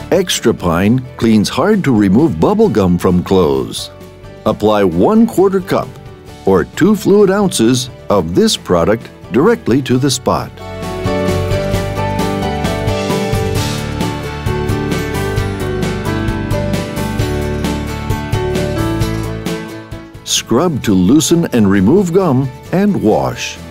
Xtra-Pine cleans hard-to-remove bubblegum from clothes. Apply 1/4 cup or 2 fluid ounces of this product directly to the spot. Scrub to loosen and remove gum and wash.